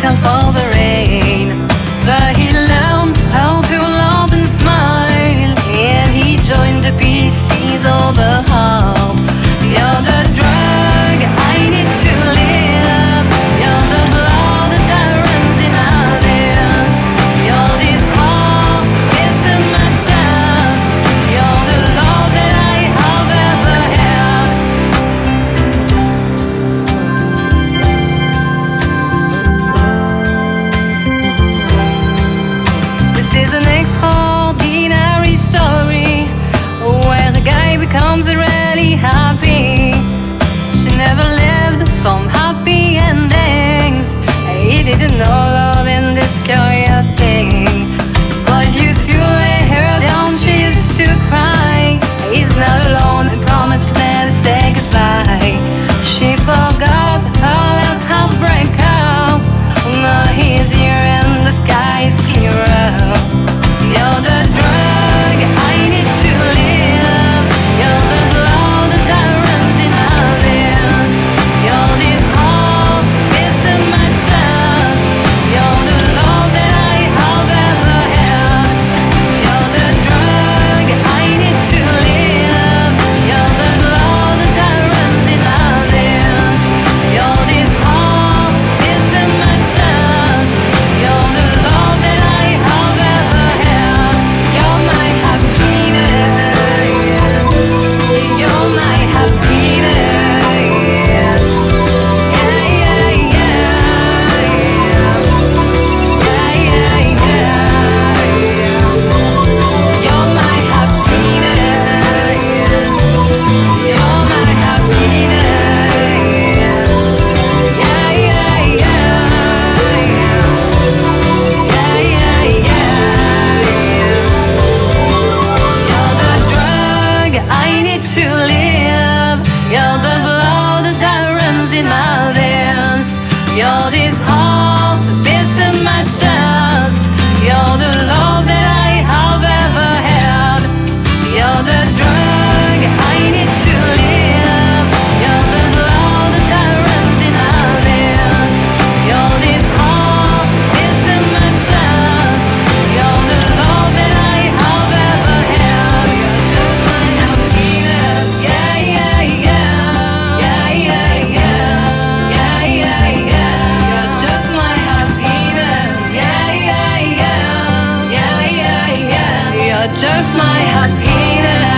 tell for the rain. But he learned how to love and smile, and he joined the pieces of a heart. You're the drug I need to live. You're the blood that runs in our veins. You're this heart, it's in my chest. You're the love that I have ever had. This is an extraordinary story where a guy becomes really happy. She never lived some happy endings. He didn't know love in this curious thing. But you surely heard him, she used to cry. He's not alone, I promised to never say goodbye. She forgot her last heartbreak up. Now he's here and the sky is clearer. You're the drug I need to live. You're the blood that runs in our veins. You're this heart, it's in my chest. You're the love that I have ever had. You're the drug I need to live. You're the blood that runs in our veins. You're this heart, it's in my chest. You're the love that I have ever had. You're my happiness. You're my happiness. Yeah, yeah, yeah, yeah, yeah, yeah. You're my happiness. You're my happiness. Yeah, yeah, yeah, yeah, yeah, yeah. You're the drug I need to live. You're the blood that runs in my veins. You're this heart that beats in my chest. You're the love that I have ever had. You're the drug I need to live. You're the blood that runs in our veins. You're this heart that beats in my chest. You're the love that I have ever had. You're just my happiness. Yeah, yeah, yeah. Yeah, yeah, yeah. Yeah, yeah, yeah. You're just my happiness. Yeah, yeah, yeah. Yeah, yeah, yeah. You're just my happiness.